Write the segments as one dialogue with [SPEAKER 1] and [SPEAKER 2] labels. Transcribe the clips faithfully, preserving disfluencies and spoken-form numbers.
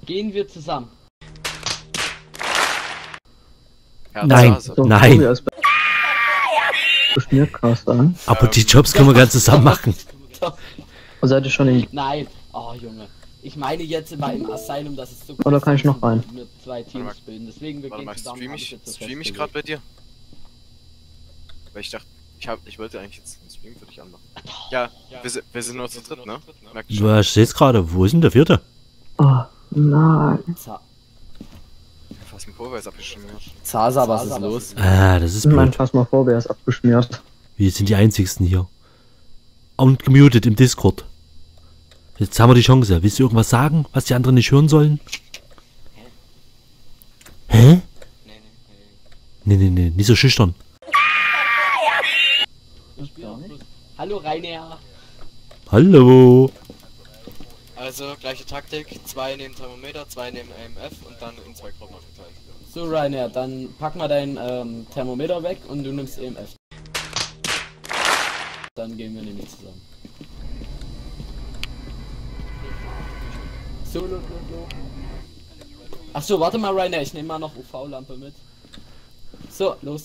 [SPEAKER 1] Gehen wir zusammen.
[SPEAKER 2] Ja, nein, so, nein.
[SPEAKER 3] An.
[SPEAKER 2] Aber die Jobs können wir ganz zusammen machen.
[SPEAKER 3] Seid ihr schon in...
[SPEAKER 1] Nein. Oh, Junge. Ich meine jetzt mal im Asylum, dass es so...
[SPEAKER 3] Oder kann ich noch rein?
[SPEAKER 1] Mit zwei Teams bilden. Deswegen wir gehen zusammen.
[SPEAKER 4] Stream ich, stream ich gerade bei dir? Weil ich dachte, ich hab, ich wollte eigentlich jetzt einen Stream für dich anmachen. Ja, wir, sind, wir sind nur zu dritt, ne?
[SPEAKER 2] Du stehst gerade. Wo ist denn der vierte?
[SPEAKER 3] Oh, nein.
[SPEAKER 4] Phasmophobia ist abgeschmiert.
[SPEAKER 1] Zaza, was ist los?
[SPEAKER 2] Ah, das ist blöd.
[SPEAKER 3] Mein Phasmophobia ist abgeschmiert.
[SPEAKER 2] Wir sind die einzigsten hier. Und gemutet im Discord. Jetzt haben wir die Chance. Willst du irgendwas sagen, was die anderen nicht hören sollen? Hä? Nee, nee, nee. Nicht so schüchtern.
[SPEAKER 1] Hallo Rainer.
[SPEAKER 2] Hallo.
[SPEAKER 4] Also, gleiche Taktik. Zwei nehmen Thermometer, zwei nehmen A M F und dann in zwei Gruppen aufteilen.
[SPEAKER 1] So Rainer, dann pack mal dein ähm, Thermometer weg und du nimmst E M F. Dann gehen wir nämlich zusammen. So, lo, lo, lo. Ach so, warte mal Rainer, ich nehme mal noch U V-Lampe mit. So, los.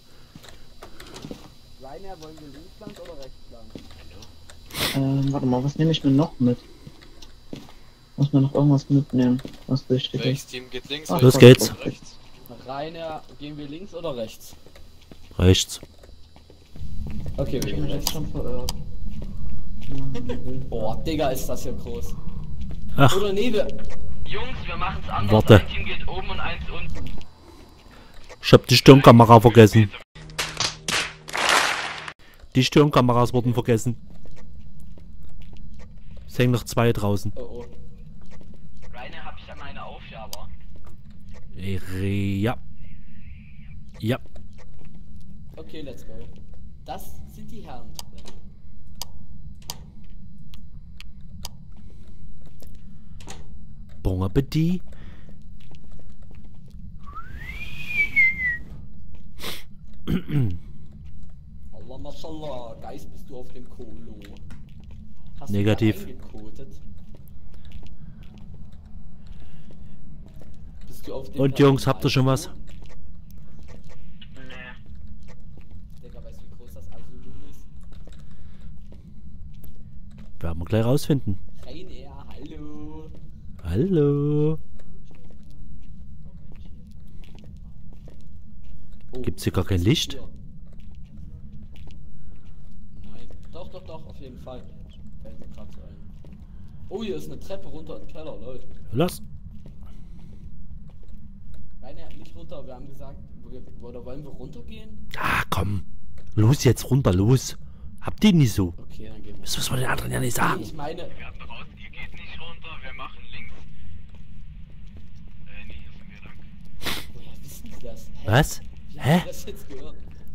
[SPEAKER 1] Rainer, wollen wir links lang oder rechts lang?
[SPEAKER 3] Ähm, warte mal, was nehme ich mir noch mit? Muss mir noch irgendwas mitnehmen, was wichtig
[SPEAKER 4] Welches
[SPEAKER 3] ist.
[SPEAKER 4] Team geht links?
[SPEAKER 3] Ah,
[SPEAKER 2] Los geht's.
[SPEAKER 4] Rechts?
[SPEAKER 1] Rainer, gehen wir links oder rechts?
[SPEAKER 2] Rechts.
[SPEAKER 1] Okay, wir
[SPEAKER 3] Ich
[SPEAKER 1] gehen
[SPEAKER 3] bin
[SPEAKER 1] rechts.
[SPEAKER 3] jetzt schon verirrt.
[SPEAKER 1] Boah, Digga, ist das hier groß.
[SPEAKER 2] Ach.
[SPEAKER 1] Oder nee, wir... Jungs, wir machen's anders.
[SPEAKER 2] Warte.
[SPEAKER 1] Ein Team geht oben und eins unten.
[SPEAKER 2] Ich hab die Stirnkamera vergessen. Die Stirnkameras wurden vergessen. Es hängen noch zwei draußen.
[SPEAKER 1] Oh oh. Rainer, hab ich ja meine Aufgabe.
[SPEAKER 2] Ja. Ja.
[SPEAKER 1] Okay, let's go. Das sind die Herren.
[SPEAKER 2] Bon Appetit.
[SPEAKER 1] Allah Mashallah, Geist, bist du auf dem Kolo? Hast
[SPEAKER 2] Negativ.
[SPEAKER 1] Du da eingekotet? Bist du auf dem
[SPEAKER 2] Und Jungs, habt ihr schon was?
[SPEAKER 1] Nee. Digga, weißt du, wie groß das Asylum ist?
[SPEAKER 2] Werden wir gleich rausfinden.
[SPEAKER 1] Rainer, hallo.
[SPEAKER 2] Hallo.
[SPEAKER 1] Oh,
[SPEAKER 2] Gibt's hier gar kein Licht?
[SPEAKER 1] Hier. Nein. Doch, doch, doch, auf jeden Fall. Fällt mir grad so ein. Oh, hier ist eine Treppe runter in den Keller, lol.
[SPEAKER 2] Los.
[SPEAKER 1] Rainer, nicht runter, wir haben gesagt, wir, oder wollen wir runtergehen?
[SPEAKER 2] Ah, komm. Los jetzt runter, los. Habt ihr nicht so?
[SPEAKER 1] Okay, dann gehen wir.
[SPEAKER 2] Das müssen wir den anderen ja nicht sagen.
[SPEAKER 1] Ich meine,
[SPEAKER 4] Wir haben raus, ihr geht nicht runter, wir machen links. Äh, nee, hier sind wir lang.
[SPEAKER 1] woher wissen Sie das? Hä?
[SPEAKER 2] Was?
[SPEAKER 1] Wie
[SPEAKER 2] Hä?
[SPEAKER 1] habt ihr das jetzt gehört?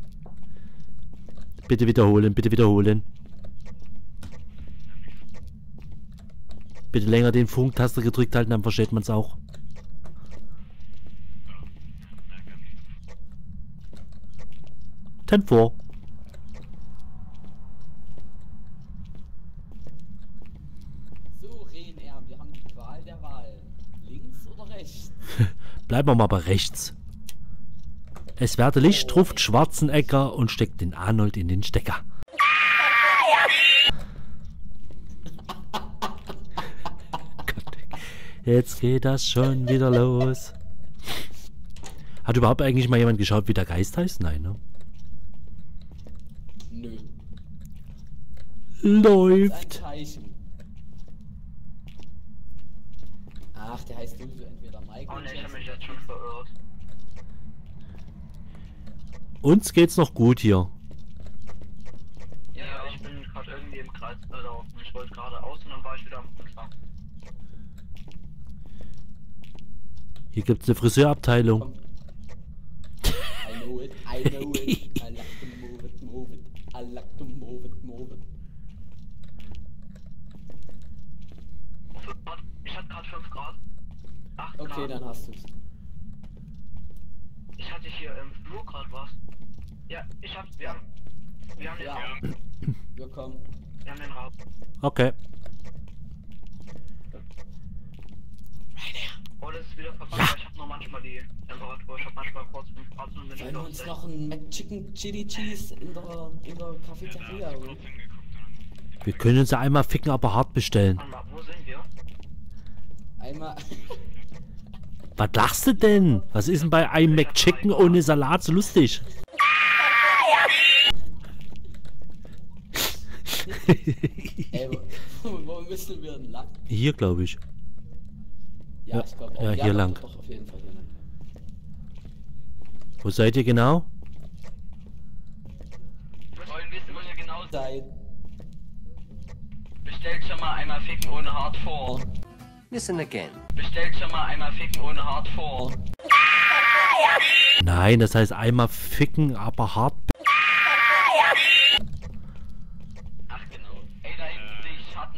[SPEAKER 2] Bitte wiederholen, bitte wiederholen. Bitte länger den Funktaster gedrückt halten, dann versteht man es auch. Ten vor.
[SPEAKER 1] So, Rainer, wir haben die Qual der Wahl. Links oder rechts?
[SPEAKER 2] Bleiben wir mal bei rechts. Es werde Licht, ruft Schwarzenegger und steckt den Arnold in den Stecker. Gott, jetzt geht das schon wieder los. Hat überhaupt eigentlich mal jemand geschaut, wie der Geist heißt? Nein, ne?
[SPEAKER 1] Nö.
[SPEAKER 2] Läuft.
[SPEAKER 1] Ein Zeichen. Ach, der heißt sowieso entweder Mike
[SPEAKER 5] Oh
[SPEAKER 1] oder
[SPEAKER 5] ne, ich hab
[SPEAKER 1] Jesse.
[SPEAKER 5] mich jetzt schon verirrt.
[SPEAKER 2] Uns geht's noch gut hier.
[SPEAKER 5] Ja, ich bin gerade irgendwie im Kreis gelaufen. Ich wollte geradeaus und dann war ich wieder am Anfang.
[SPEAKER 2] Hier gibt's eine Friseurabteilung.
[SPEAKER 1] I know it, I know it. I like to move it, move it. I like to move it, move it.
[SPEAKER 5] Ich hatte gerade fünf Grad. acht
[SPEAKER 1] Okay,
[SPEAKER 5] Grad.
[SPEAKER 1] dann hast du's.
[SPEAKER 5] Ich hatte hier im Flur gerade was. Ja, ich hab's. Wir haben, wir haben den
[SPEAKER 1] Ja.
[SPEAKER 5] Raum.
[SPEAKER 1] Wir kommen.
[SPEAKER 5] Wir haben den Raum.
[SPEAKER 2] Okay.
[SPEAKER 1] Rainer.
[SPEAKER 5] Obwohl es ist wieder vorbei, aber ich hab nur manchmal die Temperatur. Ich hab manchmal kurz fünf Grad und bin
[SPEAKER 1] Wollen
[SPEAKER 5] wieder
[SPEAKER 1] wir
[SPEAKER 5] auf
[SPEAKER 1] uns
[SPEAKER 5] sechs.
[SPEAKER 1] noch einen McChicken Chili Cheese in der, in der Cafeteria holen?
[SPEAKER 2] Wir können uns ja einmal ficken, aber hart bestellen.
[SPEAKER 5] Warte mal, wo sind wir?
[SPEAKER 1] Einmal.
[SPEAKER 2] Was lachst du denn? Was ist denn bei einem McChicken ohne Salat so lustig?
[SPEAKER 1] Ey, wo, wo müssen wir denn lang?
[SPEAKER 2] Hier, glaube ich.
[SPEAKER 1] Ja,
[SPEAKER 2] Ja,
[SPEAKER 1] ich glaube auch.
[SPEAKER 2] ja, hier
[SPEAKER 1] doch,
[SPEAKER 2] lang.
[SPEAKER 1] Doch, auf jeden Fall hier lang.
[SPEAKER 2] Wo seid ihr genau?
[SPEAKER 5] Wir wollen wissen, wo ihr genau seid.
[SPEAKER 1] Seid.
[SPEAKER 5] Bestellt schon mal einmal Ficken ohne Hart vor.
[SPEAKER 6] Listen again.
[SPEAKER 5] Bestellt schon mal einmal Ficken ohne Hart vor.
[SPEAKER 2] Nein, das heißt einmal ficken, aber hart.
[SPEAKER 5] Ach genau. Ey, da hinten sehe ich Schatten.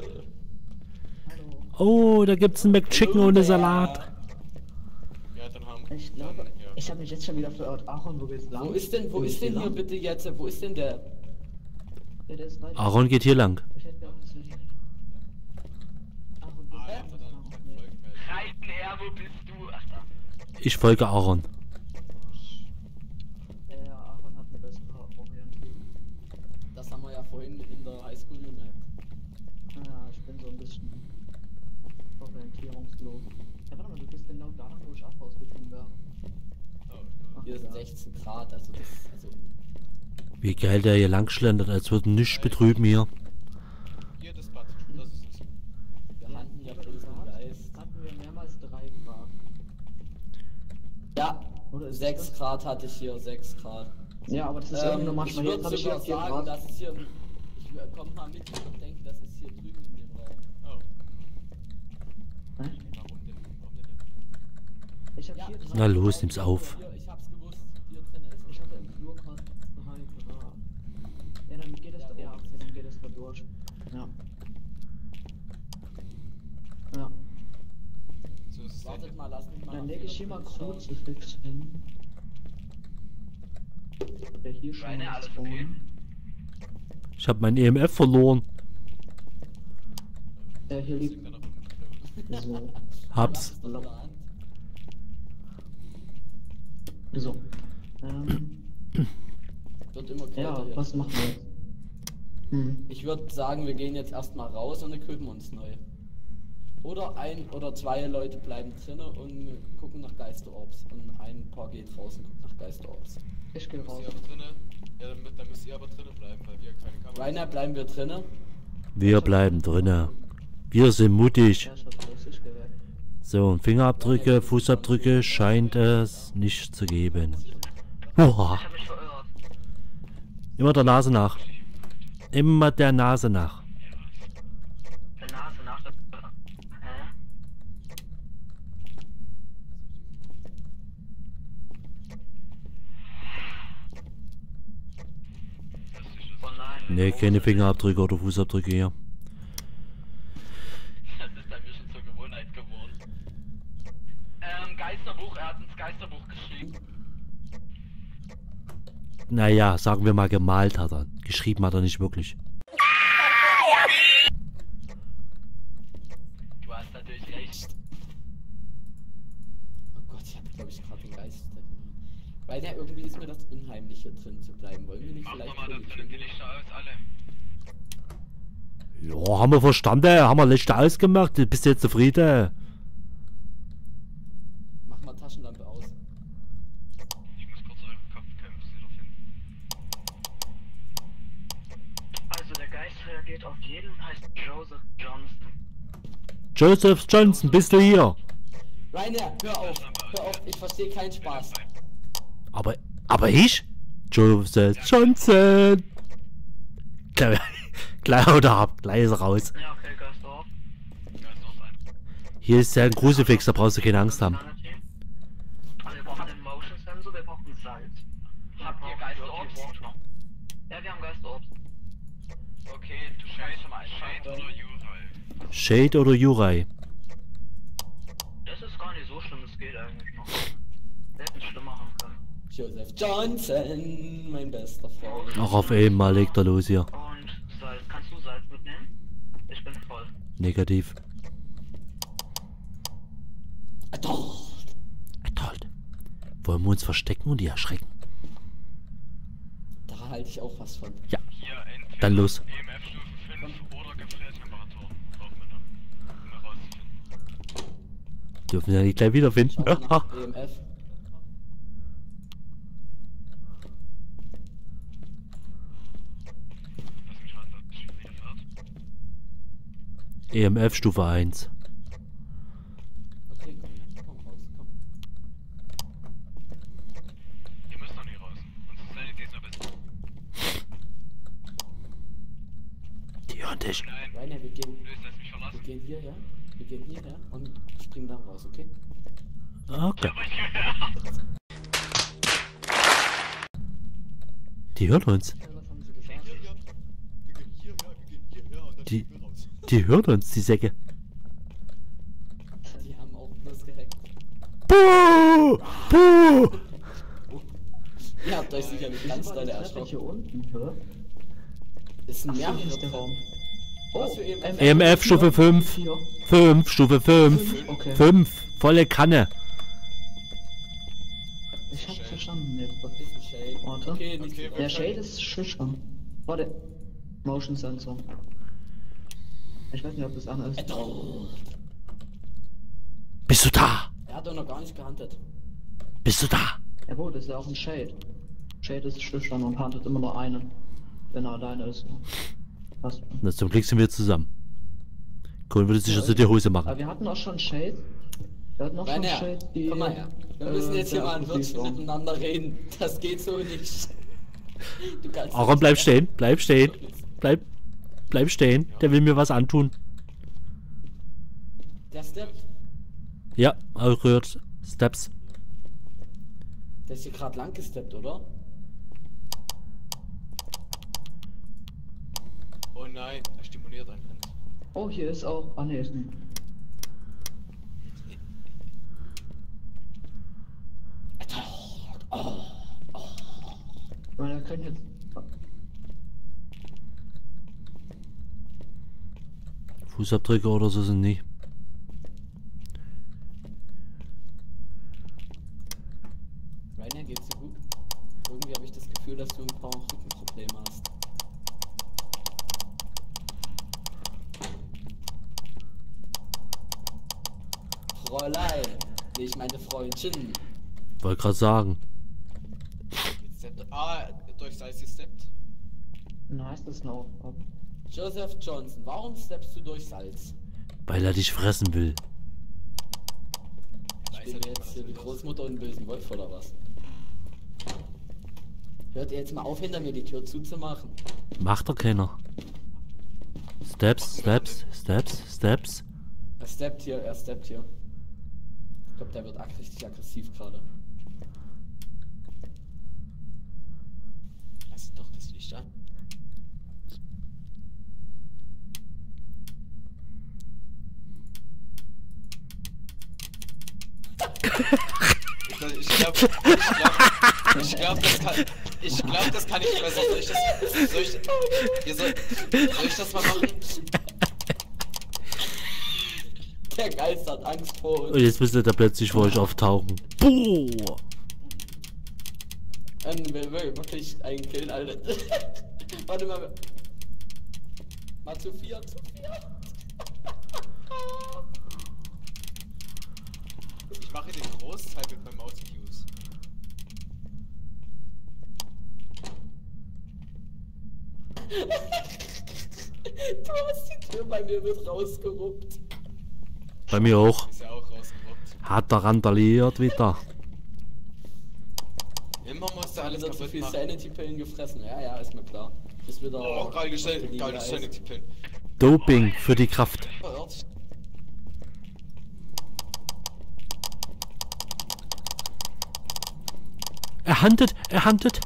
[SPEAKER 2] Oh, da gibt's einen McChicken ohne Salat.
[SPEAKER 4] Ja, dann haben
[SPEAKER 3] Ich glaube,
[SPEAKER 4] dann, ja.
[SPEAKER 3] ich habe mich jetzt schon wieder verirrt. Aaron, wo geht's lang?
[SPEAKER 1] Wo ist denn, wo
[SPEAKER 3] Wo
[SPEAKER 1] ist
[SPEAKER 3] geht's
[SPEAKER 1] denn hier
[SPEAKER 3] lang?
[SPEAKER 1] bitte jetzt? Wo ist denn der?
[SPEAKER 3] Ja, der ist weiter.
[SPEAKER 2] Aaron geht hier lang.
[SPEAKER 3] Ich hätte gedacht, das wäre hier. Aaron,
[SPEAKER 4] Ah,
[SPEAKER 3] geht
[SPEAKER 4] ja,
[SPEAKER 3] weiter.
[SPEAKER 4] dann
[SPEAKER 3] Ach, nee.
[SPEAKER 4] folgt mir.
[SPEAKER 5] Reitenherr, wo bist du? Ach da.
[SPEAKER 2] Ich folge Aaron.
[SPEAKER 3] Ja, Aaron hat eine bessere Orientierung.
[SPEAKER 1] Das haben wir ja vorhin in der Highschool gemerkt.
[SPEAKER 3] Ja, ich bin so ein bisschen orientierungslos. Ja, warte mal, du gehst genau da lang, wo ich auch rausgekommen wäre. Ach,
[SPEAKER 1] Hier sind
[SPEAKER 3] egal.
[SPEAKER 1] sechzehn Grad, also das, also
[SPEAKER 2] Wie geil der hier lang schlendert, als würde nichts betrüben hier.
[SPEAKER 4] Hier das Bad, das ist es.
[SPEAKER 1] wir hatten ja bloß einen
[SPEAKER 3] Grad
[SPEAKER 1] Geist.
[SPEAKER 3] hatten wir mehrmals drei Grad.
[SPEAKER 1] Ja,
[SPEAKER 3] Oder ist
[SPEAKER 1] sechs
[SPEAKER 3] das-
[SPEAKER 1] Grad hatte ich hier, sechs Grad.
[SPEAKER 3] Ja, aber das ist irgendwie nur
[SPEAKER 1] Ähm,
[SPEAKER 3] manchmal.
[SPEAKER 1] ich
[SPEAKER 3] Jetzt habe
[SPEAKER 1] würde
[SPEAKER 3] ich hier
[SPEAKER 1] sogar
[SPEAKER 3] vier
[SPEAKER 1] sagen,
[SPEAKER 3] Grad.
[SPEAKER 1] dass es hier, ich komm mal mit, ich denke, das ist hier drüben in dem Raum.
[SPEAKER 4] Oh,
[SPEAKER 3] Hä?
[SPEAKER 4] warum denn? Warum denn nicht?
[SPEAKER 3] Ich habe
[SPEAKER 1] Ja,
[SPEAKER 3] vier Grad.
[SPEAKER 2] Na los, nimm's auf.
[SPEAKER 1] Hier, ich hab's gewusst, hier drinnen ist
[SPEAKER 3] Ich hatte im Flur gerade drei Grad. Ja, dann geht es
[SPEAKER 1] Ja,
[SPEAKER 3] da. Ja,
[SPEAKER 1] wo
[SPEAKER 3] okay, dann geht es da durch. Ja. Ja.
[SPEAKER 4] So ist es
[SPEAKER 1] Wartet
[SPEAKER 4] denn.
[SPEAKER 1] mal, lass mich mal.
[SPEAKER 3] Dann
[SPEAKER 1] nach
[SPEAKER 3] lege ich hier mal
[SPEAKER 1] Fingerprint schauen.
[SPEAKER 3] Kruzifix hin. Der hier schon
[SPEAKER 5] Rainer,
[SPEAKER 3] mal
[SPEAKER 5] alles
[SPEAKER 3] spawnen.
[SPEAKER 5] okay?
[SPEAKER 2] Ich habe mein E M F verloren.
[SPEAKER 3] Äh, hier
[SPEAKER 4] Liegt
[SPEAKER 3] liegt
[SPEAKER 4] da noch ein-
[SPEAKER 3] so.
[SPEAKER 2] Hab's.
[SPEAKER 1] Lass es doch in der Hand.
[SPEAKER 3] So. Ähm,
[SPEAKER 1] Wird immer kälter
[SPEAKER 3] ja,
[SPEAKER 1] hier.
[SPEAKER 3] was machen wir jetzt? Hm.
[SPEAKER 1] Ich würde sagen, wir gehen jetzt erstmal raus und equippen uns neu. Oder ein oder zwei Leute bleiben drinnen und gucken nach Geisterorbs. Und ein paar geht raus und guckt nach Geisterorbs.
[SPEAKER 3] Ich gehe
[SPEAKER 4] Müsst
[SPEAKER 3] raus.
[SPEAKER 4] ihr aber drinnen? Ja, dann, dann müsst ihr aber drinnen bleiben, weil wir keine Kamera
[SPEAKER 1] Rainer, bleiben wir drinnen.
[SPEAKER 2] Wir bleiben drinnen. Wir sind mutig.
[SPEAKER 3] Ja, ich hab raus, ich geh weg.
[SPEAKER 2] So, und Fingerabdrücke, Fußabdrücke scheint es nicht zu geben. Oha.
[SPEAKER 5] Ich hab mich verirrt.
[SPEAKER 2] Immer der Nase nach. Immer der Nase nach.
[SPEAKER 5] Der Nase nach der. Hä? Oh nein.
[SPEAKER 2] Ne, keine Fingerabdrücke oder Fußabdrücke hier.
[SPEAKER 5] Das ist bei mir schon zur Gewohnheit geworden. Ähm, Geisterbuch, er hat ins Geisterbuch geschrieben.
[SPEAKER 2] Naja, sagen wir mal gemalt hat er. Geschrieben hat er nicht wirklich.
[SPEAKER 5] Du hast natürlich recht.
[SPEAKER 1] Oh Gott, ich habe glaube ich gerade den Geist. Weil der irgendwie ist mir das unheimlich hier drin zu bleiben. Wollen wir nicht
[SPEAKER 5] Mach
[SPEAKER 1] vielleicht
[SPEAKER 5] nochmal da
[SPEAKER 1] vor die
[SPEAKER 5] drinnen die
[SPEAKER 1] Tür?
[SPEAKER 5] Lichter aus, alle.
[SPEAKER 2] Ja, haben wir verstanden. Haben wir Lichter ausgemacht. Bist du jetzt zufrieden?
[SPEAKER 1] Mach mal Taschenlampe aus.
[SPEAKER 5] Ich muss kurz euren Kopf kämpfen, sie doch finden. Also der Geist reagiert auf jeden, heißt Joseph Johnson.
[SPEAKER 2] Joseph Johnson, bist du hier?
[SPEAKER 1] Rainer, hör auf, hör auf, ich verstehe keinen Spaß.
[SPEAKER 2] Aber, aber ich? Joseph Johnson. Gleich, gleich oder ab, gleich ist er raus.
[SPEAKER 5] Ja, okay, Geist auf. Geist auf ein.
[SPEAKER 2] Hier ist ja ein Kruzifix, da brauchst du keine Angst haben.
[SPEAKER 5] Also wir brauchen den Motion Sensor, wir brauchen Salz. Habt ihr Geisterorbs? Ja, wir haben Geisterorbs. Okay, du scheißt schon mal ein. Shade oder Jurai?
[SPEAKER 2] Shade oder Jurai?
[SPEAKER 5] Das ist gar nicht so schlimm, es geht eigentlich noch. Wir hätten es schlimmer haben können.
[SPEAKER 1] Joseph Johnson, mein bester Freund.
[SPEAKER 2] Ach, auf einmal legt er los hier.
[SPEAKER 5] Und Salz. Kannst du Salz mitnehmen? Ich bin voll.
[SPEAKER 2] Negativ.
[SPEAKER 1] Adult.
[SPEAKER 2] Adult. Wollen wir uns verstecken und die erschrecken?
[SPEAKER 1] Da halte ich auch was von.
[SPEAKER 2] Ja,
[SPEAKER 5] Hier entweder
[SPEAKER 2] dann los.
[SPEAKER 5] E M F Stufe fünf oder Gefriertemperatur. Brauchen wir noch. Um herauszufinden.
[SPEAKER 2] Dürfen wir ja nicht gleich wiederfinden.
[SPEAKER 1] Schau mal nach E M F.
[SPEAKER 5] Lass mich raten, dass es schon wieder wird.
[SPEAKER 2] E M F Stufe eins.
[SPEAKER 1] Okay, komm jetzt, komm raus, komm.
[SPEAKER 5] Ihr müsst noch nicht raus. Unsere Sanity ist noch besser.
[SPEAKER 2] Die hören dich.
[SPEAKER 5] Nein,
[SPEAKER 1] Rainer, wir gehen,
[SPEAKER 5] Luis, lass mich
[SPEAKER 1] wir
[SPEAKER 5] verlassen.
[SPEAKER 1] gehen hierher. Wir gehen hierher und springen dann raus, okay?
[SPEAKER 2] Okay. Die hören uns.
[SPEAKER 3] Was haben sie gesagt?
[SPEAKER 2] Die, die hören uns, die Säcke.
[SPEAKER 1] Die haben auch bloß gehackt.
[SPEAKER 2] Buh! Buh!
[SPEAKER 1] Ihr habt euch sicherlich ganz doll
[SPEAKER 3] Hier
[SPEAKER 1] erschrocken.
[SPEAKER 3] unten, hä?
[SPEAKER 1] Ist ein
[SPEAKER 3] Ach, hier ist der
[SPEAKER 1] Mehrere
[SPEAKER 3] Raum.
[SPEAKER 1] Was für E M F?
[SPEAKER 2] E M F Stufe fünf.
[SPEAKER 3] Vier.
[SPEAKER 2] fünf, Stufe fünf.
[SPEAKER 3] Okay.
[SPEAKER 2] fünf, volle Kanne.
[SPEAKER 3] Ich hab's verstanden jetzt.
[SPEAKER 1] Ist ein Shade.
[SPEAKER 3] Warte.
[SPEAKER 1] Okay, nicht
[SPEAKER 4] Okay,
[SPEAKER 1] so
[SPEAKER 3] Der
[SPEAKER 1] weit.
[SPEAKER 3] Shade ist schüchtern. Warte. Motion Sensor. Ich weiß nicht, ob das an ist.
[SPEAKER 1] Adult.
[SPEAKER 2] Bist du da?
[SPEAKER 1] Er hat doch noch gar nicht gehandelt.
[SPEAKER 2] Bist du da?
[SPEAKER 3] Jawohl, das ist ja auch ein Shade. Shade ist schüchtern und handelt immer nur einen. Wenn er alleine ist. Passt.
[SPEAKER 2] Na, zum Glück sind wir zusammen. Cool würde sich also die Hose
[SPEAKER 3] Aber
[SPEAKER 2] machen.
[SPEAKER 3] wir hatten auch schon Shade. Wir hatten auch schon
[SPEAKER 1] Rainer,
[SPEAKER 3] Shade, die.
[SPEAKER 1] komm mal her. Wir
[SPEAKER 3] äh,
[SPEAKER 1] müssen jetzt hier
[SPEAKER 3] sehr
[SPEAKER 1] mal ein
[SPEAKER 3] aggressiv
[SPEAKER 1] Wörtchen
[SPEAKER 3] waren.
[SPEAKER 1] miteinander reden. Das geht so nicht. Du kannst
[SPEAKER 2] Aaron, bleib stehen. Bleib stehen. Bleib, bleib stehen. Der will mir was antun.
[SPEAKER 1] Der steppt.
[SPEAKER 2] Ja, auch rührt. Steps.
[SPEAKER 1] Der ist hier gerade lang gesteppt, oder?
[SPEAKER 4] Oh nein, er stimuliert einen Hand.
[SPEAKER 3] Oh, hier ist auch. Ah, ne, ist nicht. Ich meine, wir können jetzt.
[SPEAKER 2] Fußabdrücke oder so sind nicht.
[SPEAKER 1] Rainer, geht's dir gut? Irgendwie habe ich das Gefühl, dass du ein paar Rückenprobleme hast. Fräulein. Nee, ich meinte Freundchen.
[SPEAKER 2] Wollte gerade sagen.
[SPEAKER 4] Jetzt steppt er. Ah, durch Salz gesteppt.
[SPEAKER 3] Nice, das noch. Ab.
[SPEAKER 1] Joseph Johnson, warum steppst du durch Salz?
[SPEAKER 2] Weil er dich fressen will.
[SPEAKER 4] Weiß
[SPEAKER 1] Spielen wir jetzt hier die Großmutter und den bösen Wolf oder was? Hört ihr jetzt mal auf, hinter mir die Tür zuzumachen?
[SPEAKER 2] Macht doch keiner. Steps, Steps, Steps, Steps.
[SPEAKER 1] Er steppt hier, er steppt hier. Ich glaube, der wird ag- richtig aggressiv gerade. Lass doch das Licht an.
[SPEAKER 4] Ich glaube, ich glaube, ich glaube, das kann, ich glaube, das kann ich besser. Soll ich das, soll ich, ihr soll, soll ich das mal machen?
[SPEAKER 1] Der Geist hat Angst vor
[SPEAKER 2] Und
[SPEAKER 1] uns.
[SPEAKER 2] jetzt müsste der plötzlich vor euch auftauchen. Boah!
[SPEAKER 1] Dann will wir wirklich einen killen, Alter. Warte mal. Mal zu vier, zu vier.
[SPEAKER 4] Ich mache den Großteil mit meinem Maus-Cues.
[SPEAKER 1] Du hast die Tür bei mir mit rausgeruppt.
[SPEAKER 2] Bei mir auch.
[SPEAKER 4] Ist ja auch rausgerockt.
[SPEAKER 2] Hat er randaliert wieder.
[SPEAKER 4] Immer musst du alles
[SPEAKER 1] Wieder zu
[SPEAKER 4] kaputt
[SPEAKER 1] viel
[SPEAKER 4] machen.
[SPEAKER 1] Sanity-Pillen gefressen. Ja, ja, ist mir klar. Ist wieder.
[SPEAKER 4] Oh, geil gestellt,
[SPEAKER 1] Linie
[SPEAKER 4] geil
[SPEAKER 1] Eis.
[SPEAKER 4] gestellt, die Pillen.
[SPEAKER 2] Doping für die Kraft.
[SPEAKER 4] Verirrt.
[SPEAKER 2] Er handelt, er handelt.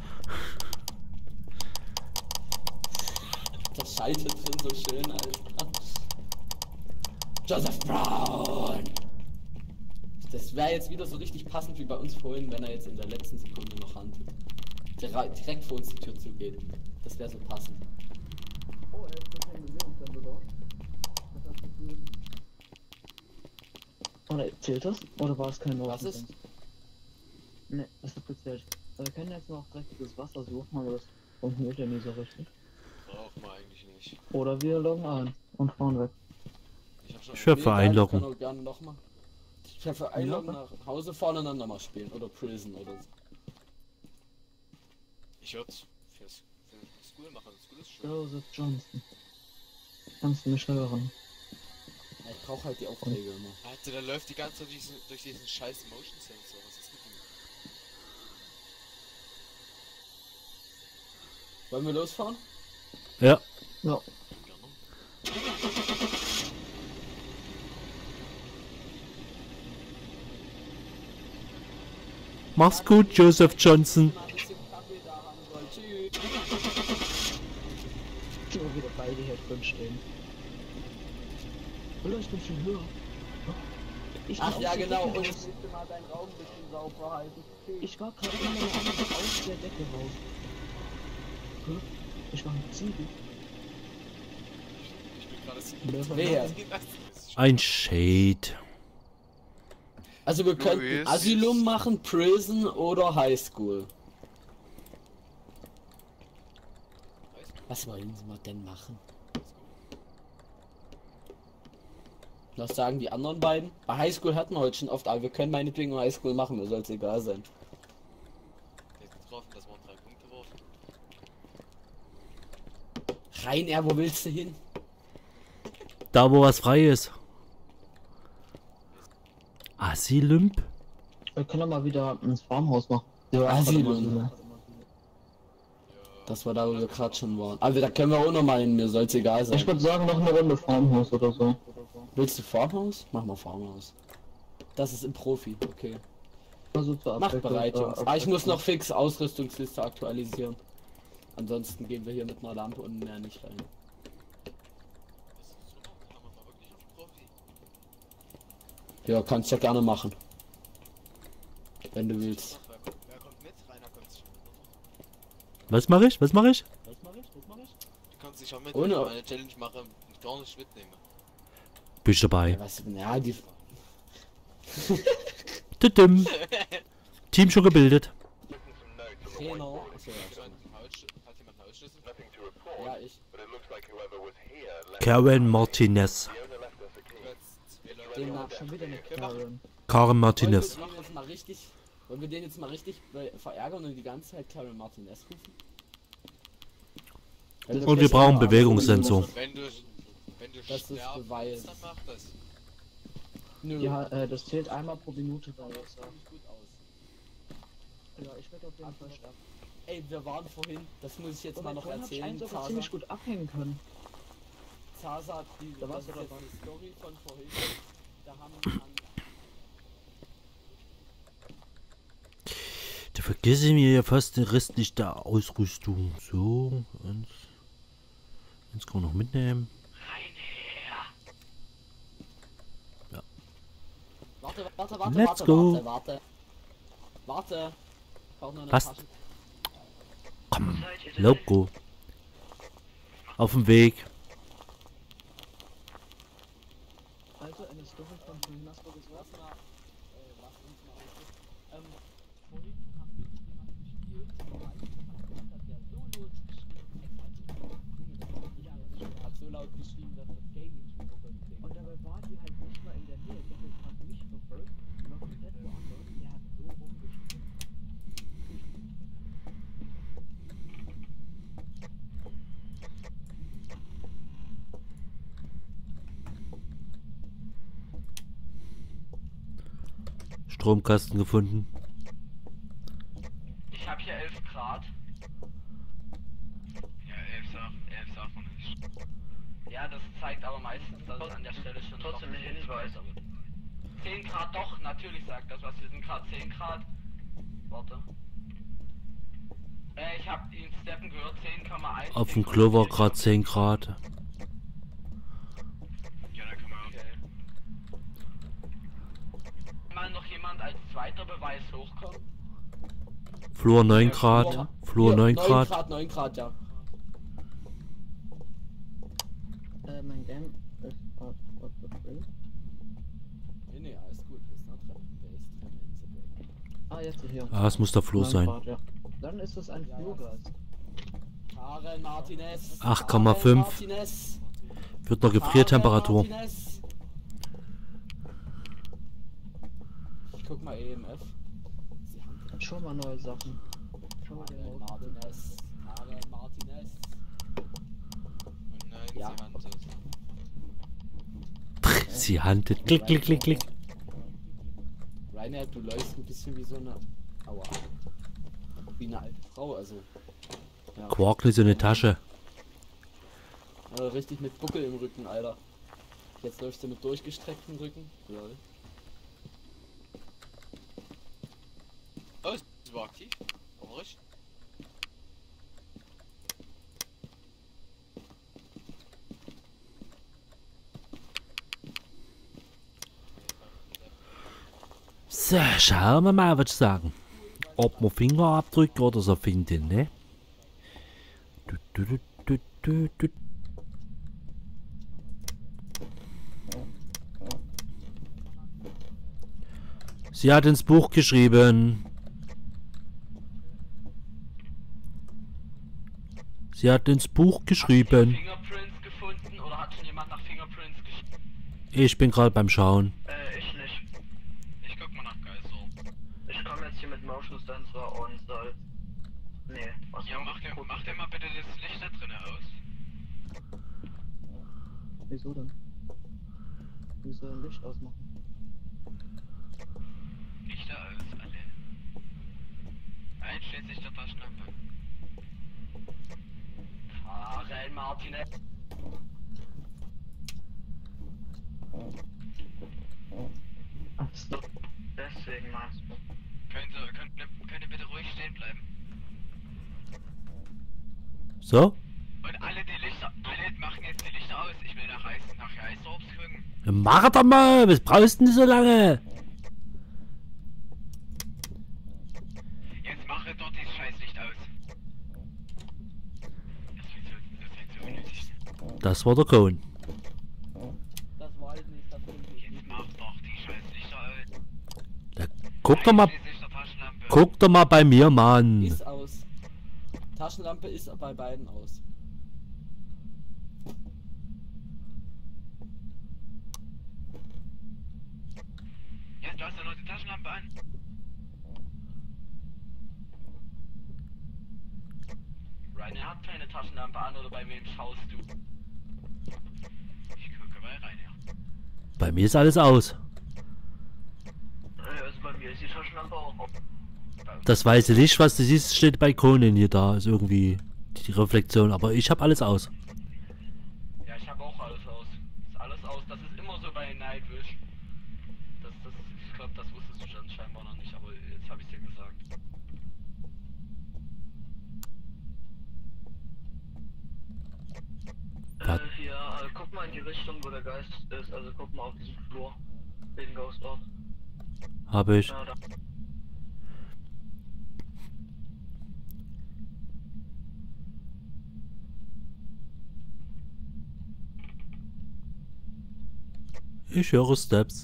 [SPEAKER 1] Das schaltet schon so schön, Alter. Joseph Brown! Das wäre jetzt wieder so richtig passend wie bei uns vorhin, wenn er jetzt in der letzten Sekunde noch handelt. Dira- Direkt vor uns die Tür zugeht. Das wäre so passend.
[SPEAKER 3] Oh, er ist kein Bewegungssensor da. Das hat das Gefühl. Oder zählt das? Oder war es kein Motion
[SPEAKER 1] Was ist?
[SPEAKER 3] Sensor? Ne, das hat gezählt. Also wir können jetzt noch dreckiges Wasser suchen, aber das funktioniert ja nie so richtig.
[SPEAKER 4] Braucht man eigentlich nicht.
[SPEAKER 3] Oder wir loggen ein und fahren weg.
[SPEAKER 4] Ich hab schon.
[SPEAKER 2] Ich würde für einloggen.
[SPEAKER 1] Ich kann auch gerne noch mal. Ich kann für einloggen nach Hause fahren und dann nochmal spielen. Oder Prison oder so.
[SPEAKER 4] Ich würde fürs für School machen. School ist schön.
[SPEAKER 3] Joseph Johnson. Kannst du mich hören?
[SPEAKER 1] Ich brauche halt die Aufträge immer.
[SPEAKER 4] Alter, der läuft die ganze Zeit durch diesen, durch diesen scheiß Motion Sensor. Was ist mit ihm?
[SPEAKER 1] Wollen wir losfahren?
[SPEAKER 2] Ja.
[SPEAKER 3] Ja.
[SPEAKER 4] Gerne.
[SPEAKER 2] Mach's gut, Joseph Johnson.
[SPEAKER 1] Mal ein bisschen Kaffee da haben soll. Tschüss.
[SPEAKER 3] Immer wieder beide hier drin stehen. Oder ich bin viel höher. Ich bin
[SPEAKER 1] Ach
[SPEAKER 3] aus
[SPEAKER 1] ja,
[SPEAKER 3] der
[SPEAKER 1] genau.
[SPEAKER 3] Decke
[SPEAKER 1] Und ich
[SPEAKER 3] raus.
[SPEAKER 1] müsste mal deinen Raum ein bisschen sauber halten.
[SPEAKER 3] Ich war gerade in meiner Arme aus der Decke raus. Hä? Ich war ein Ziegel.
[SPEAKER 4] Ich bin gerade so.
[SPEAKER 1] Wer?
[SPEAKER 2] Ein Shade.
[SPEAKER 1] Also wir könnten
[SPEAKER 4] Louis.
[SPEAKER 1] Asylum machen, Prison oder Highschool. Was wollen Sie mal denn machen? Was sagen die anderen beiden? Bei Highschool hatten wir heute schon oft, aber wir können meinetwegen Highschool machen, mir soll es egal sein.
[SPEAKER 4] Jetzt getroffen, das waren drei Punkte geworfen.
[SPEAKER 1] Rein, er, wo willst du hin?
[SPEAKER 2] Da, wo was frei ist. Asylum?
[SPEAKER 3] Wir können doch mal wieder ins Farmhaus machen.
[SPEAKER 1] Asylum. Das war da, wo wir gerade schon waren. Aber da können wir auch noch mal hin, mir soll es egal sein.
[SPEAKER 3] Ich würde sagen, noch eine Runde Farmhaus oder so.
[SPEAKER 1] Willst du Farmhaus? Mach mal Farmhaus. Das ist im Profi, okay.
[SPEAKER 3] Also zur
[SPEAKER 1] Macht
[SPEAKER 3] Abwechslung,
[SPEAKER 1] bereit,
[SPEAKER 3] zur
[SPEAKER 1] Jungs. Ah, ich muss noch fix Ausrüstungsliste aktualisieren. Ansonsten gehen wir hier mit einer Lampe und mehr nicht rein.
[SPEAKER 4] Was ist so noch? Kann man mal wirklich auf Profi?
[SPEAKER 1] Ja, kannst ja gerne machen. Wenn du willst.
[SPEAKER 4] Wer kommt, wer kommt mit? Rainer kommt sich mit.
[SPEAKER 2] Was mache ich? Was mache ich?
[SPEAKER 1] Was mach ich? Was mach ich?
[SPEAKER 4] Du kannst dich auch mit,
[SPEAKER 1] Ohne-
[SPEAKER 4] wenn ich meine Challenge mache und gar nicht mitnehmen.
[SPEAKER 2] Bin ich dabei.
[SPEAKER 1] Ja, was? Ja, die.
[SPEAKER 2] Tütüm. Team schon gebildet.
[SPEAKER 1] Trainer. Achso, ja,
[SPEAKER 4] Hat
[SPEAKER 1] stimmt.
[SPEAKER 4] jemand einen Hausschlüssel? Hat jemand einen Hausschlüssel?
[SPEAKER 1] Ja, ich.
[SPEAKER 2] Karen Martinez.
[SPEAKER 4] Jetzt zwei Leute.
[SPEAKER 1] Den nach.
[SPEAKER 3] Schon wieder eine Karen.
[SPEAKER 2] Karen
[SPEAKER 1] Wollen wir
[SPEAKER 2] Martinez.
[SPEAKER 1] den jetzt mal richtig. Wollen wir den jetzt mal richtig äh, verärgern und die ganze Zeit Karen Martinez rufen? Wenn
[SPEAKER 2] Und wir
[SPEAKER 1] das
[SPEAKER 2] brauchen
[SPEAKER 1] jetzt mal
[SPEAKER 2] Bewegungssensor.
[SPEAKER 4] Wenn du, wenn du
[SPEAKER 1] Das ist
[SPEAKER 4] sterben
[SPEAKER 1] Beweis.
[SPEAKER 4] willst, dann mach das.
[SPEAKER 1] Nö.
[SPEAKER 3] Ja, äh, das zählt einmal pro Minute bei
[SPEAKER 1] das
[SPEAKER 3] uns.
[SPEAKER 1] sieht gut aus.
[SPEAKER 3] Ja, ich werde auf jeden Fall sterben.
[SPEAKER 1] Ey, wir waren vorhin, das muss ich jetzt
[SPEAKER 3] Aber
[SPEAKER 1] mal noch
[SPEAKER 3] vorhin hab ich
[SPEAKER 1] erzählen.
[SPEAKER 3] eins aber
[SPEAKER 1] Zaza,
[SPEAKER 3] ziemlich gut abhängen können.
[SPEAKER 1] Zaza, die,
[SPEAKER 3] Da
[SPEAKER 1] das
[SPEAKER 3] warst
[SPEAKER 1] ist
[SPEAKER 3] du
[SPEAKER 1] jetzt
[SPEAKER 3] dabei.
[SPEAKER 1] eine Story von vorhin. Da haben wir
[SPEAKER 2] Da vergesse mir ja fast den Rest nicht der Ausrüstung. So, eins. Eins kann man noch mitnehmen.
[SPEAKER 1] Warte, warte, warte,
[SPEAKER 2] Let's
[SPEAKER 1] warte,
[SPEAKER 2] go.
[SPEAKER 1] warte, warte. Warte. Ich brauch noch eine
[SPEAKER 2] Was?
[SPEAKER 1] Tasche.
[SPEAKER 2] Komm, Logo. Auf dem Weg.
[SPEAKER 3] Also eine Story von vorhin hast du gesagt.
[SPEAKER 1] Lass mal, äh, lass uns mal aussuchen. Ähm, vorhin haben wir mit jemandem gespielt, der hat ja so losgeschrieben, hat so laut geschrieben, dass das Game nicht mehr runtergegangen
[SPEAKER 3] Und dabei war die halt nicht mal in der Nähe. Ich hab jetzt grad mich verfolgt. Noch komplett woanders. Der hat so rumgeschrieben.
[SPEAKER 2] Stromkasten gefunden.
[SPEAKER 5] Ich habe hier elf Grad. Ja, elf sagt, elf sagt man nicht. Ja, das zeigt aber meistens, dass es an der Stelle schon trotzdem ein Hinweis. zehn Grad doch, natürlich sagt das was. Wir sind gerade zehn Grad. Warte. Äh, ich habe ihn steppen gehört, zehn Komma eins.
[SPEAKER 2] Auf dem Klo war gerade zehn Grad.
[SPEAKER 5] Ja, da kann man okay. Mal noch jemand als zweiter Beweis hochkommen?
[SPEAKER 2] Flur neun Grad. Flur
[SPEAKER 1] Hier,
[SPEAKER 2] neun
[SPEAKER 1] neun
[SPEAKER 2] Grad.
[SPEAKER 1] Grad, neun Grad, ja.
[SPEAKER 3] Äh, mein Game ist auf Gott
[SPEAKER 1] Nee, nee, alles gut. Ist noch drin. Der ist drin in the Break.
[SPEAKER 3] Ah, jetzt hier.
[SPEAKER 2] Ah, es muss der Flur sein.
[SPEAKER 3] Nein, ja. Dann ist das ein Flurgeist.
[SPEAKER 1] Karen Martinez.
[SPEAKER 2] acht Komma fünf.
[SPEAKER 1] Karen Martinez.
[SPEAKER 2] Wird noch Gefriertemperatur.
[SPEAKER 1] Karen Martinez. Ich guck mal E M F. Sie haben
[SPEAKER 3] Schon mal neue Sachen. Schon mal den
[SPEAKER 1] Karen
[SPEAKER 3] Mode.
[SPEAKER 1] Martinez. Karen Martinez.
[SPEAKER 4] Und nein,
[SPEAKER 1] Ja.
[SPEAKER 4] sie handelt.
[SPEAKER 2] Sie handelt. Klick, klick, klick, klick.
[SPEAKER 1] Rainer, du läufst ein bisschen wie so eine. Aua. Wie eine alte Frau, also. Ja.
[SPEAKER 2] Quark nicht so eine Tasche.
[SPEAKER 1] Äh, richtig mit Buckel im Rücken, Alter. Jetzt läufst du mit durchgestrecktem Rücken. Lol.
[SPEAKER 4] Oh, sie war aktiv. Orange.
[SPEAKER 2] So, schauen wir mal, was ich sagen. Ob wir Fingerabdrücke oder so finden, ne? Du, du, du, du, du, du. Sie hat ins Buch geschrieben. Sie hat ins Buch geschrieben.
[SPEAKER 5] Fingerprints gefunden oder hat schon jemand nach Fingerprints geschrieben?
[SPEAKER 2] Ich bin gerade beim Schauen.
[SPEAKER 5] Äh, ich nicht.
[SPEAKER 4] Ich guck mal nach Geister.
[SPEAKER 5] Ich komme jetzt hier mit Motion Sensor und Salz. Nee, was
[SPEAKER 4] Ja, mach dir, mach dir mal bitte das Licht da drinnen aus.
[SPEAKER 3] Wieso denn? Wieso ein Licht ausmachen?
[SPEAKER 4] Lichter aus, alle. Einschließlich der Taschenlampe.
[SPEAKER 5] Karen Martinez.
[SPEAKER 3] Ach so.
[SPEAKER 5] Deswegen meinst du.
[SPEAKER 4] Könnt ihr, könnt ihr, könnt ihr bitte ruhig stehen bleiben?
[SPEAKER 2] So?
[SPEAKER 4] Und alle die Lichter, alle machen jetzt die Lichter aus. Ich will nach Eis, nach Eisdorps gucken.
[SPEAKER 2] Mach doch mal! Was brauchst du denn so lange?
[SPEAKER 4] Jetzt mache dort dieses Scheißlicht aus. Das wird so, das wird so unnötig.
[SPEAKER 2] Das war der Cohn.
[SPEAKER 1] Das war ich nicht, das finde ich
[SPEAKER 4] Jetzt
[SPEAKER 1] nicht.
[SPEAKER 4] mach doch die Scheißlichter aus.
[SPEAKER 2] Da, guck doch mal,
[SPEAKER 4] Einschließlich der Taschenlampe.
[SPEAKER 2] guck doch mal bei mir, Mann.
[SPEAKER 1] Ist aus. Taschenlampe ist bei beiden aus.
[SPEAKER 4] Ja, du hast ja noch die Taschenlampe an.
[SPEAKER 5] Rainer hat keine Taschenlampe an oder bei wem schaust du?
[SPEAKER 4] Ich gucke bei rein, ja.
[SPEAKER 2] Bei mir ist alles aus.
[SPEAKER 5] Also bei mir ist die Taschenlampe auch auf.
[SPEAKER 2] Das weiße Licht, was du siehst, steht bei Conan hier da. Ist irgendwie die Reflexion. Aber ich habe alles aus.
[SPEAKER 5] Ja, ich habe auch alles aus. Ist alles aus. Das ist immer so bei Nightwish. Das, das, ich glaube, das wusstest du schon scheinbar noch nicht, aber jetzt habe ich dir gesagt.
[SPEAKER 2] Was?
[SPEAKER 5] Äh, hier, äh, guck mal in die Richtung, wo der Geist ist. Also guck mal auf diesen Flur. Wegen Ghost Orb.
[SPEAKER 2] Habe ich.
[SPEAKER 5] Ja, da.
[SPEAKER 2] Ich höre Steps.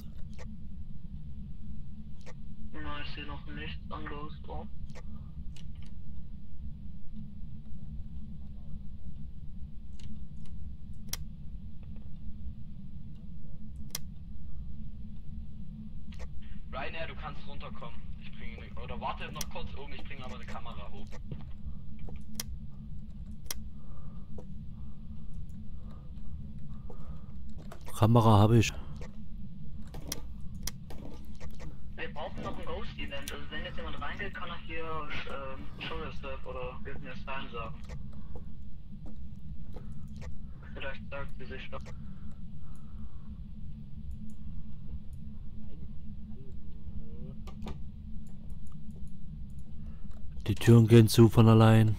[SPEAKER 5] Na, ich sehe noch nichts an Ghost Orb. Rainer, du kannst runterkommen. Ich bringe eine, oder warte noch kurz oben, ich bringe aber eine Kamera hoch.
[SPEAKER 2] Kamera habe ich.
[SPEAKER 5] Wir brauchen noch ein Ghost-Event. Also wenn jetzt jemand reingeht, kann er hier ähm, Show Yourself oder Give Me a Sign sagen. Vielleicht sagt sie sich doch.
[SPEAKER 2] Die Türen gehen zu von allein.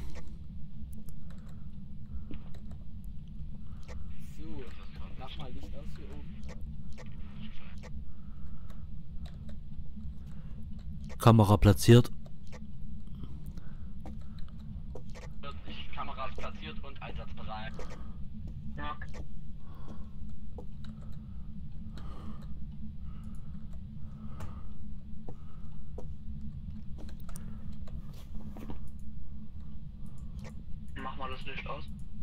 [SPEAKER 1] So, mach mal Licht aus hier oben.
[SPEAKER 2] Kamera platziert.
[SPEAKER 5] Die Kamera ist platziert und einsatzbereit. Ja. Licht aus.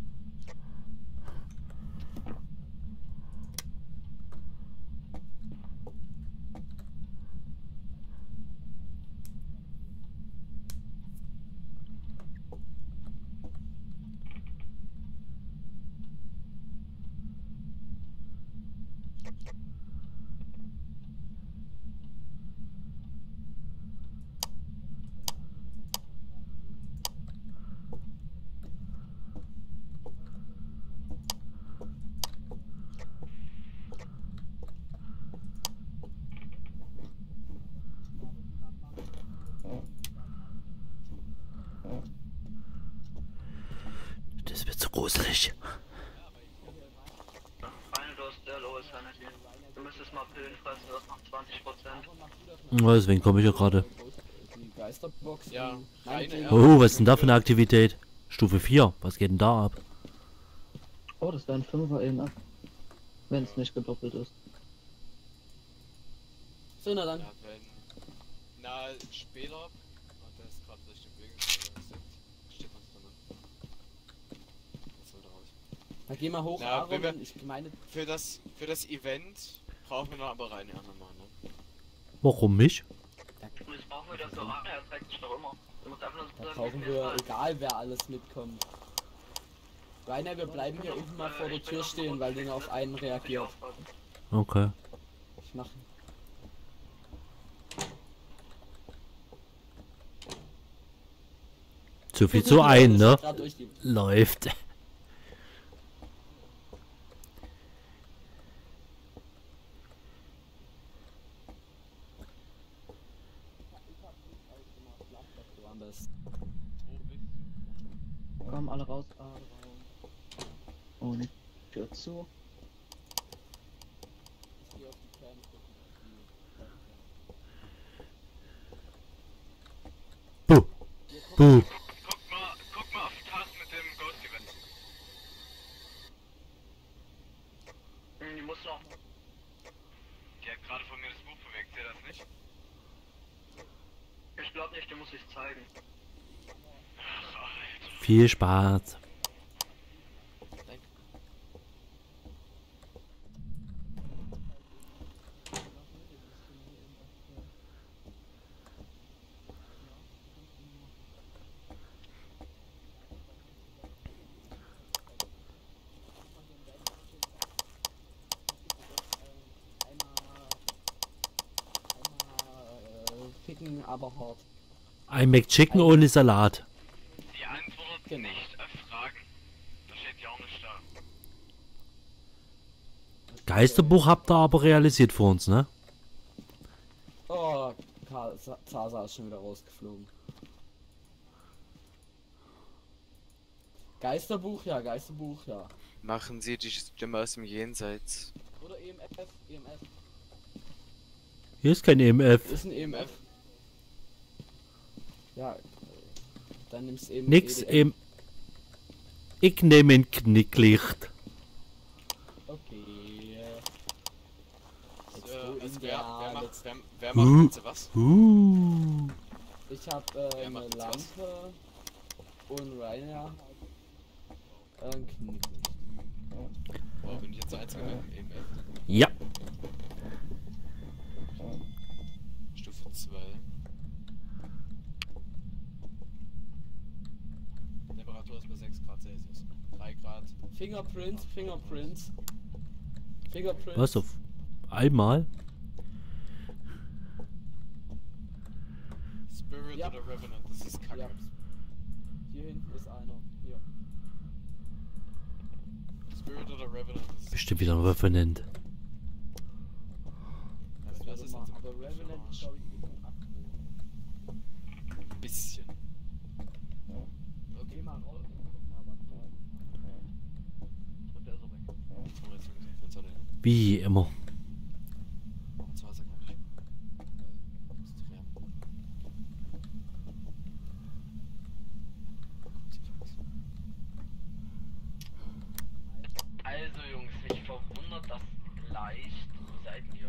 [SPEAKER 2] Das wird zu gruselig.
[SPEAKER 5] Eine Dose der Low Sanity. Du müsstest mal Pillen fressen, das macht zwanzig Prozent.
[SPEAKER 2] Ja, deswegen komme ich ja gerade.
[SPEAKER 1] Die Geisterbox.
[SPEAKER 4] Ja,
[SPEAKER 1] die-
[SPEAKER 4] reine
[SPEAKER 1] Nein,
[SPEAKER 2] Oh, was ist denn da für eine Aktivität? Stufe vier. Was geht denn da ab?
[SPEAKER 3] Oh, das wäre ein Fünfer E M F. Wenn es nicht gedoppelt ist.
[SPEAKER 1] So, na dann.
[SPEAKER 4] Ja, wenn. Na, später. Und der ist gerade Richtung Weg. Steht noch drin. Das sollte raus.
[SPEAKER 1] Dann geh mal hoch,
[SPEAKER 4] Na,
[SPEAKER 1] Aaron,
[SPEAKER 4] wenn wir-
[SPEAKER 1] und ich meine,
[SPEAKER 4] Für das, für das Event brauchen wir noch aber rein, ja, nochmal, ne?
[SPEAKER 2] Warum mich?
[SPEAKER 5] Und jetzt brauchen wir das so an, er zeigt sich doch immer. Du musst einfach nur
[SPEAKER 1] da
[SPEAKER 5] sagen,
[SPEAKER 1] brauchen
[SPEAKER 5] wie
[SPEAKER 1] wir,
[SPEAKER 5] viel
[SPEAKER 1] egal wer alles mitkommt. Rainer, wir bleiben hier unten mal vor der Tür stehen, weil den auf einen reagiert.
[SPEAKER 2] Okay.
[SPEAKER 1] Ich mach.
[SPEAKER 2] Zu viel zu ein, ne?
[SPEAKER 1] Grad durch die-
[SPEAKER 2] Läuft.
[SPEAKER 3] Kommen alle raus. Aaron. Und Tür zu.
[SPEAKER 2] Buh. Buh.
[SPEAKER 4] Guck mal, guck mal auf die Task mit dem Ghost Event.
[SPEAKER 5] Hm, die muss noch.
[SPEAKER 4] Die hat gerade von mir das Buch bewegt, seht ihr das nicht?
[SPEAKER 5] Ich glaube nicht, die muss ich zeigen.
[SPEAKER 2] Viel Spaß.
[SPEAKER 1] Ficken, aber hart.
[SPEAKER 2] Ein McChicken ohne Salat.
[SPEAKER 4] Die antwortet
[SPEAKER 1] Genau.
[SPEAKER 4] nicht auf Fragen. Da steht ja auch nicht da.
[SPEAKER 2] Geisterbuch habt ihr aber realisiert für uns, ne?
[SPEAKER 1] Oh, Karl, Sa- Zaza ist schon wieder rausgeflogen. Geisterbuch, ja, Geisterbuch, ja.
[SPEAKER 4] Machen Sie die Stimme aus dem Jenseits.
[SPEAKER 1] Oder E M F, E M F.
[SPEAKER 2] Hier ist kein E M F.
[SPEAKER 1] Ist ein E M F. Ja, äh, dann nimmst eben
[SPEAKER 2] Nix
[SPEAKER 1] E D M.
[SPEAKER 2] im. Ich nehme ein Knicklicht.
[SPEAKER 1] Okay. Let's
[SPEAKER 4] Äh,
[SPEAKER 1] go in
[SPEAKER 4] also
[SPEAKER 1] der,
[SPEAKER 4] wer, wer macht,
[SPEAKER 1] let's-
[SPEAKER 4] wer, wer
[SPEAKER 2] Uh.
[SPEAKER 4] macht jetzt was?
[SPEAKER 2] Uh.
[SPEAKER 1] Ich hab äh,
[SPEAKER 4] Wer
[SPEAKER 1] eine
[SPEAKER 4] macht jetzt was?
[SPEAKER 1] Lampe und Rainer äh, ein Knick.
[SPEAKER 4] Oh, bin ich jetzt der Einzige mit dem E M F?
[SPEAKER 2] Ja.
[SPEAKER 4] Stufe zwei. Temperatur ist bei sechs Grad Celsius. drei Grad.
[SPEAKER 1] Fingerprints, Fingerprints. Fingerprints.
[SPEAKER 2] Was auf einmal?
[SPEAKER 4] Spirit
[SPEAKER 1] Ja.
[SPEAKER 4] oder Revenant, das ist kacke.
[SPEAKER 1] Ja. Hier hinten ist einer. Hier.
[SPEAKER 4] Spirit oder Revenant, das ist
[SPEAKER 2] Bestimmt wieder ein Revenant.
[SPEAKER 4] Also das ist
[SPEAKER 1] mal,
[SPEAKER 4] jetzt
[SPEAKER 1] aber Revenant ist, glaube ich, ein bisschen ab.
[SPEAKER 4] ein bisschen.
[SPEAKER 1] Okay, mal raus. Guck mal, was da
[SPEAKER 4] Und der ist auch weg. Jetzt haben wir jetzt irgendwie Fenster dahin.
[SPEAKER 2] Wie immer.
[SPEAKER 4] Und zwar sagt man nicht. Weil, das ist Wärme.
[SPEAKER 5] Also Jungs, mich verwundert das leicht. Wo seid ihr?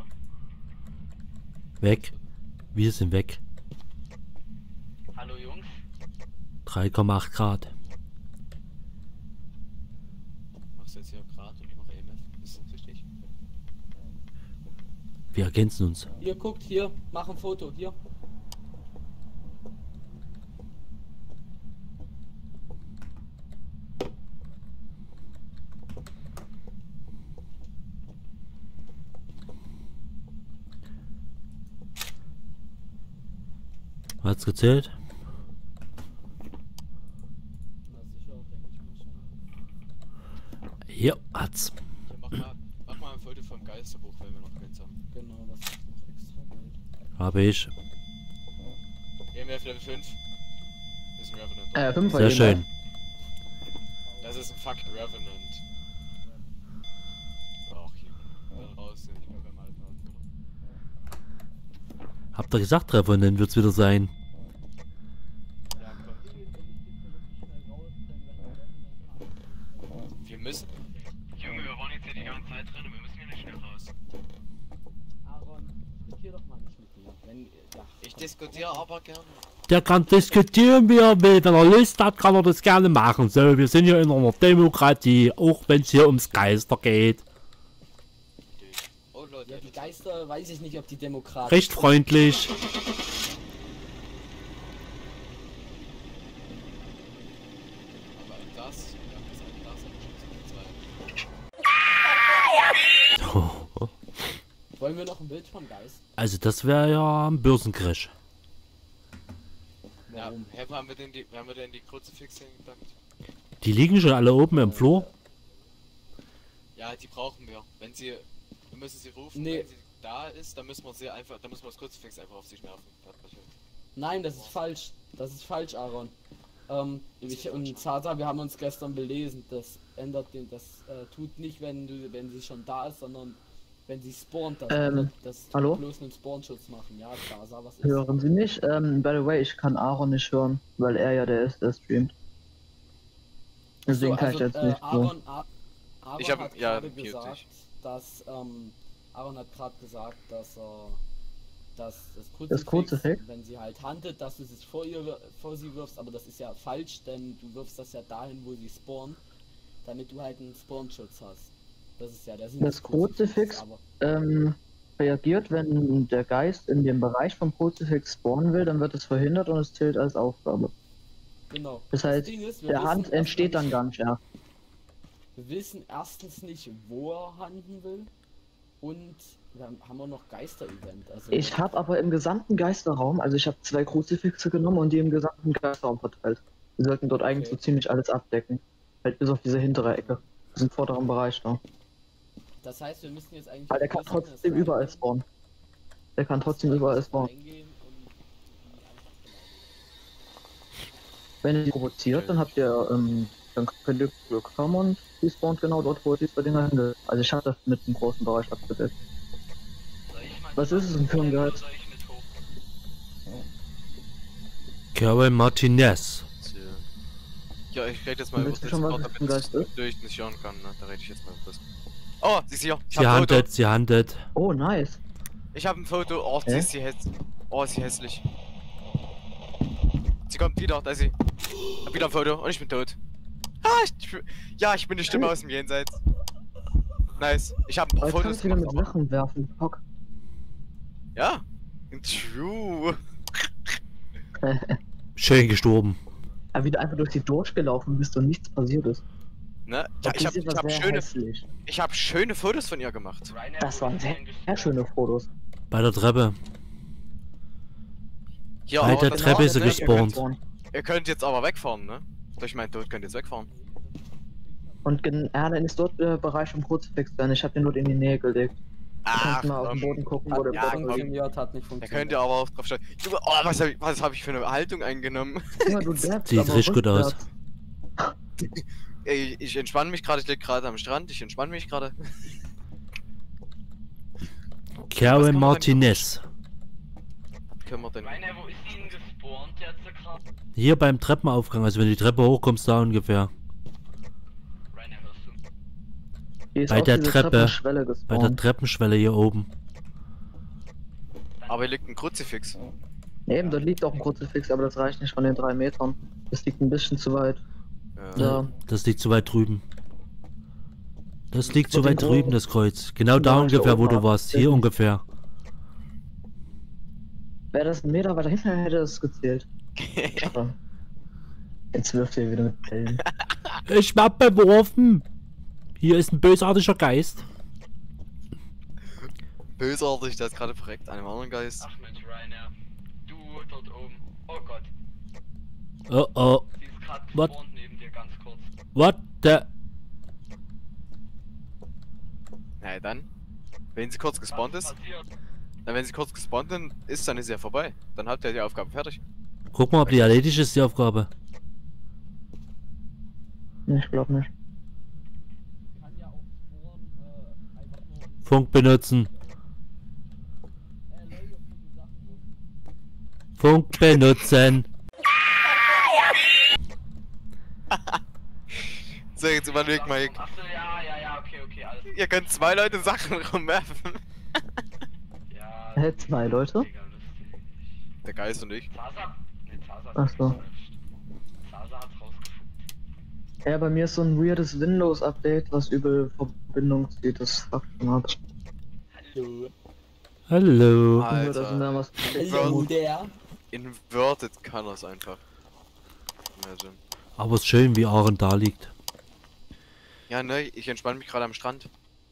[SPEAKER 2] Weg. Wir sind weg.
[SPEAKER 5] Hallo Jungs?
[SPEAKER 2] drei Komma acht Grad. Wir ergänzen uns.
[SPEAKER 1] Ihr guckt hier, mach ein Foto, hier.
[SPEAKER 2] Hat's gezählt?
[SPEAKER 1] Na sicher, denke ich mal schon.
[SPEAKER 2] Ja, hat's.
[SPEAKER 4] Ja, mach, mal, mach mal ein Foto vom Geisterbuch, wenn wir noch keins haben.
[SPEAKER 1] Genau, das ist noch extra Geld.
[SPEAKER 2] Habe ich.
[SPEAKER 4] E M F Level fünf. Das ist ein Revenant.
[SPEAKER 3] Äh, fünf
[SPEAKER 2] Sehr schön.
[SPEAKER 4] Das ist ein fucking Revenant. Ach, hier. Dann raus, ich bin beim alten Outfit.
[SPEAKER 2] Habt ihr gesagt, Revenant wird's wieder sein?
[SPEAKER 4] Ja, kommt. Wir müssen. Junge, wir waren jetzt hier die ganze Zeit drin und wir müssen hier nicht schnell raus.
[SPEAKER 1] Aaron, diskutier doch mal nicht mit mir. Wenn, ja.
[SPEAKER 4] Ich diskutiere aber gerne.
[SPEAKER 2] Der kann diskutieren, wie er will. Wenn er Lust hat, kann er das gerne machen. So, wir sind hier in einer Demokratie, auch wenn es hier ums Geister geht.
[SPEAKER 4] Oh Leute,
[SPEAKER 1] Ja, die Geister, weiß ich nicht, ob die Demokraten...
[SPEAKER 2] Recht freundlich.
[SPEAKER 4] aber das, wir haben gesagt, das hat schon zwei.
[SPEAKER 1] Wollen wir noch ein Bild vom Geist?
[SPEAKER 2] Also das wäre ja ein Börsencrash.
[SPEAKER 4] Ja,
[SPEAKER 1] Warum?
[SPEAKER 4] hä, wo haben wir denn die, wo haben wir denn die Kruzifixe hingepackt?
[SPEAKER 2] Die liegen schon alle oben im Flur.
[SPEAKER 4] Ja, die brauchen wir. Wenn sie, wir müssen sie rufen,
[SPEAKER 1] Nee.
[SPEAKER 4] wenn sie da ist, dann müssen wir sie einfach, dann müssen wir das Kruzifix einfach auf sich nerven.
[SPEAKER 1] Nein, das ist falsch. Das ist falsch, Aaron. Ähm, ich und Zaza, wir haben uns gestern belesen. Das ändert den, das äh, tut nicht, wenn du, wenn sie schon da ist, sondern wenn sie spawnt. Das,
[SPEAKER 3] Ähm,
[SPEAKER 1] das tut
[SPEAKER 3] hallo?
[SPEAKER 1] bloß einen Spawnschutz machen. Ja, Zaza, was ist?
[SPEAKER 3] Hören Sie mich? Ähm, by the way, ich kann Aaron nicht hören, weil er ja der ist, der streamt. Deswegen
[SPEAKER 1] So,
[SPEAKER 3] kann ich
[SPEAKER 1] also,
[SPEAKER 3] jetzt
[SPEAKER 1] äh,
[SPEAKER 3] nicht so.
[SPEAKER 1] Aaron, A Aaron
[SPEAKER 4] Ich hab-
[SPEAKER 1] hat
[SPEAKER 4] ja,
[SPEAKER 1] gerade
[SPEAKER 4] mute
[SPEAKER 1] gesagt,
[SPEAKER 4] ich.
[SPEAKER 1] dass ähm, Aaron hat gerade gesagt, dass er dass das Kruzifix,
[SPEAKER 3] Das Kruzifix?
[SPEAKER 1] wenn sie halt handelt, dass du es vor ihr wir- vor sie wirfst, aber das ist ja falsch, denn du wirfst das ja dahin, wo sie spawnen, damit du halt einen Spawnschutz hast. Das ist ja der Sinn
[SPEAKER 3] Das
[SPEAKER 1] des Kruzifixes,
[SPEAKER 3] Kruzifix?
[SPEAKER 1] aber
[SPEAKER 3] Ähm, reagiert, wenn der Geist in dem Bereich vom Kruzifix spawnen will, dann wird es verhindert und es zählt als Aufgabe.
[SPEAKER 1] genau.
[SPEAKER 3] Das heißt,
[SPEAKER 1] Ding ist, wir
[SPEAKER 3] der
[SPEAKER 1] wissen
[SPEAKER 3] Hand
[SPEAKER 1] erstmal
[SPEAKER 3] entsteht dann
[SPEAKER 1] nicht-
[SPEAKER 3] gar nicht erst.
[SPEAKER 1] Wir wissen erstens nicht, wo er handeln will und wir haben, haben wir noch Geister-Event. Also
[SPEAKER 3] Ich habe aber im gesamten Geisterraum, also ich habe zwei Kruzifixe genommen und die im gesamten Geisterraum verteilt. Wir sollten dort eigentlich
[SPEAKER 1] Okay.
[SPEAKER 3] so ziemlich alles abdecken. Halt bis auf diese hintere Ecke. Diesen vorderen Bereich da.
[SPEAKER 1] Das heißt, wir müssen jetzt eigentlich...
[SPEAKER 3] Aber der kann
[SPEAKER 1] wissen,
[SPEAKER 3] trotzdem
[SPEAKER 1] es
[SPEAKER 3] überall
[SPEAKER 1] reingehen,
[SPEAKER 3] spawnen. Der kann trotzdem
[SPEAKER 1] es
[SPEAKER 3] überall spawnen.
[SPEAKER 1] reingehen und-
[SPEAKER 3] Wenn ihr die provoziert, dann habt ihr, ähm, dann könnt ihr Glück haben und die spawnt genau dort, wo ihr die zwei Dinger hin will. Also ich habe das mit einem großen Bereich abgedeckt.
[SPEAKER 5] Soll ich mal
[SPEAKER 3] Was ist es denn für ein Geist?
[SPEAKER 5] Soll ich mit hoch?
[SPEAKER 2] Carol Martinez.
[SPEAKER 4] Ja, ich rede jetzt mal über
[SPEAKER 3] Willst du schon mal
[SPEAKER 4] Discord,
[SPEAKER 3] wissen,
[SPEAKER 4] damit
[SPEAKER 3] was
[SPEAKER 4] ich
[SPEAKER 3] ist?
[SPEAKER 4] durch nicht hören kann, ne? Da rede ich jetzt mal über das. Oh, sie ist hier. Ich
[SPEAKER 2] Sie
[SPEAKER 4] hab ein Foto.
[SPEAKER 2] handelt, sie handelt.
[SPEAKER 3] Oh, nice.
[SPEAKER 4] Ich habe ein Foto. Oh, sie
[SPEAKER 3] Hä?
[SPEAKER 4] ist sie hässlich. Oh, ist sie hässlich. Sie kommt wieder, da ist sie. Hab wieder ein Foto und ich bin tot. Ah, ich, ich, ja, ich bin die Stimme aus dem Jenseits. Nice. Ich habe ein paar
[SPEAKER 3] Aber jetzt
[SPEAKER 4] Fotos
[SPEAKER 3] kannst du wieder mit
[SPEAKER 4] gemacht.
[SPEAKER 3] Sachen werfen. Hock.
[SPEAKER 4] Ja. True.
[SPEAKER 2] Schön gestorben.
[SPEAKER 3] Aber wie du einfach durch sie durchgelaufen bist und nichts passiert ist.
[SPEAKER 4] Ne? Ja, ich habe
[SPEAKER 3] sie
[SPEAKER 4] ich
[SPEAKER 3] war
[SPEAKER 4] hab
[SPEAKER 3] sehr
[SPEAKER 4] schöne,
[SPEAKER 3] hässlich.
[SPEAKER 4] ich hab schöne Fotos von ihr gemacht.
[SPEAKER 5] Rainer,
[SPEAKER 3] Das
[SPEAKER 5] wo
[SPEAKER 3] waren
[SPEAKER 5] ist
[SPEAKER 3] sehr,
[SPEAKER 5] denn
[SPEAKER 3] sehr
[SPEAKER 5] gestorben?
[SPEAKER 3] schöne Fotos.
[SPEAKER 2] Bei der Treppe.
[SPEAKER 4] Ja,
[SPEAKER 2] Bei
[SPEAKER 4] aber
[SPEAKER 2] der
[SPEAKER 4] das
[SPEAKER 2] Treppe
[SPEAKER 4] war's
[SPEAKER 2] ist sie
[SPEAKER 4] nicht. Ihr
[SPEAKER 2] gespawnt.
[SPEAKER 4] könnt- Ihr könnt jetzt aber wegfahren, ne? Durch meinen Tod könnt ihr jetzt wegfahren.
[SPEAKER 3] Und gen- ja, dann ist dort der Bereich vom Kruzifix drin. Ich habe den dort in die Nähe gelegt. Du
[SPEAKER 4] Ach,
[SPEAKER 3] kannst mal auf den
[SPEAKER 4] komm.
[SPEAKER 3] Boden gucken, wo
[SPEAKER 1] Hat
[SPEAKER 3] der
[SPEAKER 1] nicht
[SPEAKER 4] ja,
[SPEAKER 3] Boden
[SPEAKER 4] komm.
[SPEAKER 3] liegt.
[SPEAKER 1] funktioniert, hat nicht
[SPEAKER 4] Da
[SPEAKER 1] funktioniert.
[SPEAKER 4] könnt ihr aber auch drauf schauen. Junge, oh, was habe ich, was hab ich für eine Haltung eingenommen?
[SPEAKER 3] Junge, du darfst
[SPEAKER 2] Sieht
[SPEAKER 3] aber
[SPEAKER 2] richtig gut aus.
[SPEAKER 3] rückwärts.
[SPEAKER 4] Ey, ich entspanne mich gerade, ich lieg gerade am Strand, ich entspanne mich gerade.
[SPEAKER 2] Carol
[SPEAKER 4] kann man
[SPEAKER 2] Martinez.
[SPEAKER 4] Können wir denn?
[SPEAKER 5] Rainer, wo ist sie denn gespawnt jetzt gerade?
[SPEAKER 2] Hier beim Treppenaufgang, also wenn du die Treppe hochkommst, da ungefähr.
[SPEAKER 5] Rainer, hörst du?
[SPEAKER 3] Die ist
[SPEAKER 2] Bei
[SPEAKER 3] auf
[SPEAKER 2] der
[SPEAKER 3] diese
[SPEAKER 2] Treppe.
[SPEAKER 3] Treppenschwelle
[SPEAKER 2] Bei der
[SPEAKER 3] gespawnt.
[SPEAKER 2] Treppenschwelle hier oben.
[SPEAKER 4] Aber hier liegt ein Kruzifix.
[SPEAKER 3] Eben, dort liegt auch ein Kruzifix, aber das reicht nicht von den drei Metern. Das liegt ein bisschen zu weit.
[SPEAKER 4] Ja.
[SPEAKER 3] Ja.
[SPEAKER 2] Das liegt zu weit drüben. Das liegt zu
[SPEAKER 3] Mit dem
[SPEAKER 2] weit drüben,
[SPEAKER 3] Gro-
[SPEAKER 2] das Kreuz. Genau da
[SPEAKER 3] Ja,
[SPEAKER 2] ungefähr,
[SPEAKER 3] da
[SPEAKER 2] wo
[SPEAKER 3] oben
[SPEAKER 2] du
[SPEAKER 3] ab.
[SPEAKER 2] warst. Hier ungefähr.
[SPEAKER 3] Wäre das ein Meter weiter hinten, hätte es gezählt. Aber jetzt wirft ihr wieder mit Pillen.
[SPEAKER 2] Ich werd beworfen. Hier ist ein bösartiger Geist.
[SPEAKER 4] Bösartig, der ist gerade verreckt, einem anderen Geist.
[SPEAKER 5] Ach Mensch, Rainer. Du dort oben. Oh Gott.
[SPEAKER 2] Oh oh.
[SPEAKER 5] Sie ist gerade
[SPEAKER 2] What?
[SPEAKER 5] gespawnt neben dir, ganz kurz.
[SPEAKER 2] What the...
[SPEAKER 4] Na dann. Wenn sie kurz gespawnt
[SPEAKER 5] Was
[SPEAKER 4] ist,
[SPEAKER 5] passiert?
[SPEAKER 4] dann wenn sie kurz gespawnt ist, dann ist sie ja vorbei. Dann habt ihr die Aufgabe fertig.
[SPEAKER 2] Guck mal, ob die erledigt ist, die Aufgabe.
[SPEAKER 3] Nee, ich glaube nicht.
[SPEAKER 1] Kann ja auch Sporen, äh, einfach nur
[SPEAKER 2] Funk benutzen.
[SPEAKER 1] äh, Leute auf diese Sachen rum.
[SPEAKER 2] Funk benutzen.
[SPEAKER 4] So, jetzt überleg mal, ihr,
[SPEAKER 5] Achso, ja, ja, ja, okay, okay, alles.
[SPEAKER 4] ihr könnt zwei Leute Sachen rumwerfen.
[SPEAKER 5] Ja.
[SPEAKER 3] Hä, zwei Leute?
[SPEAKER 5] Mega lustig.
[SPEAKER 4] Der Geist und ich.
[SPEAKER 5] Zaza? Ne, Zaza
[SPEAKER 3] Ach so.
[SPEAKER 5] Zaza hat's rausgefunden.
[SPEAKER 3] Ja, bei mir ist so ein weirdes Windows-Update, was übel Verbindung zieht. Das fuckt schon ab.
[SPEAKER 1] Hallo.
[SPEAKER 2] Hallo.
[SPEAKER 3] Nur, dass mir was
[SPEAKER 1] Hallo der.
[SPEAKER 4] Inverted kann das einfach. Imagine.
[SPEAKER 2] Aber es ist schön, wie Aaron da liegt.
[SPEAKER 4] Ja, ne, ich entspanne mich gerade am Strand.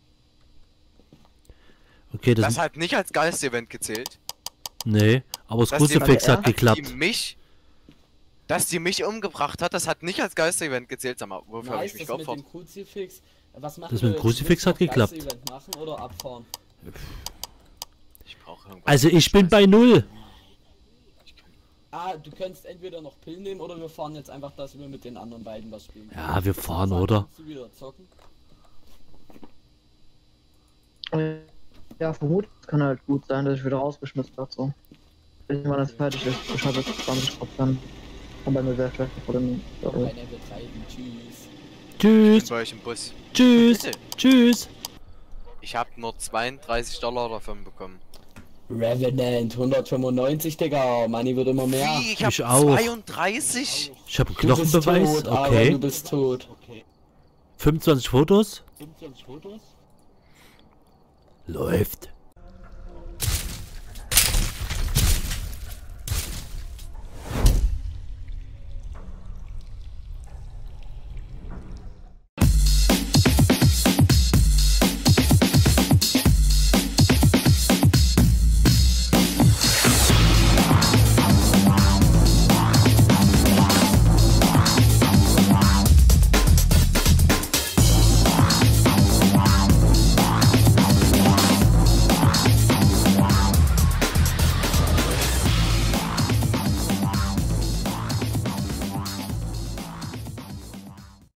[SPEAKER 2] Okay, das,
[SPEAKER 4] Das hat nicht als Geist-Event gezählt.
[SPEAKER 2] nee, aber das
[SPEAKER 4] Das
[SPEAKER 2] Crucifix
[SPEAKER 3] die-
[SPEAKER 2] hat geklappt.
[SPEAKER 4] Die mich, dass die mich umgebracht hat, das hat nicht als Geist-Event gezählt. Sag mal, wofür habe ich
[SPEAKER 1] Nice,
[SPEAKER 4] mich
[SPEAKER 1] das mit
[SPEAKER 4] geopfert?
[SPEAKER 1] dem Kruzifix. Was machen
[SPEAKER 2] Das
[SPEAKER 1] wir
[SPEAKER 2] mit dem
[SPEAKER 1] jetzt?
[SPEAKER 2] Kruzifix
[SPEAKER 1] Müssen wir
[SPEAKER 2] hat geklappt.
[SPEAKER 1] das Event machen oder abfahren?
[SPEAKER 4] Ich brauche irgendwas.
[SPEAKER 2] Also ich bin bei null.
[SPEAKER 1] Ah, du kannst entweder noch Pillen nehmen oder wir fahren jetzt einfach, dass wir mit den anderen beiden was spielen.
[SPEAKER 2] Ja, wir fahren,
[SPEAKER 1] Sag,
[SPEAKER 2] oder?
[SPEAKER 1] kannst du wieder zocken?
[SPEAKER 3] Ja, vermutlich kann halt gut sein, dass ich wieder rausgeschmissen habe. So. Wenn man das fertig ist, ich habe jetzt zwanzig Prozent. Und bei mir sehr schlecht vor dem.
[SPEAKER 1] Noch ein Level treiben, tschüss.
[SPEAKER 4] Ich bin
[SPEAKER 2] Tschüss,
[SPEAKER 4] bei euch im Bus.
[SPEAKER 2] tschüss,
[SPEAKER 4] Bitte.
[SPEAKER 2] tschüss.
[SPEAKER 4] Ich habe nur zweiunddreißig Dollar davon bekommen.
[SPEAKER 1] Revenant, hundertfünfundneunzig, Digga. Money wird immer mehr.
[SPEAKER 4] Wie? Ich habe
[SPEAKER 2] Ich auch.
[SPEAKER 4] zweiunddreißig?
[SPEAKER 2] Ich habe
[SPEAKER 1] Du bist
[SPEAKER 2] Knochenbeweis,
[SPEAKER 1] tot, aber
[SPEAKER 2] okay.
[SPEAKER 1] du bist tot.
[SPEAKER 2] fünfundzwanzig Fotos.
[SPEAKER 1] fünfundzwanzig Fotos?
[SPEAKER 2] Läuft.